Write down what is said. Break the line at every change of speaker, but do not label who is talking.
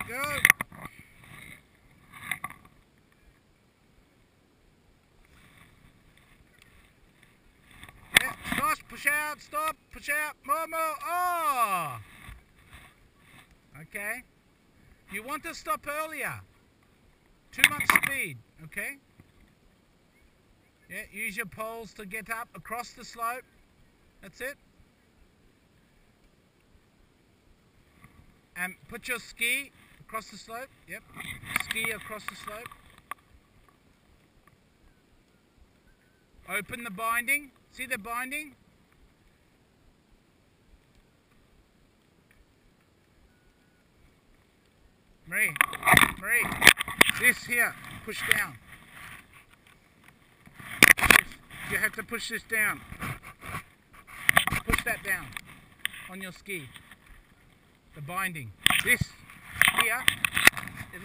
Go. Yeah, stop, push out, stop, push out, more, oh! Okay. You want to stop earlier. Too much speed, okay? Yeah, use your poles to get up across the slope. That's it. And put your ski across the slope. Yep. Ski across the slope. Open the binding. See the binding? Marie. This here. Push down. You have to push this down. Push that down on your ski. The binding. This here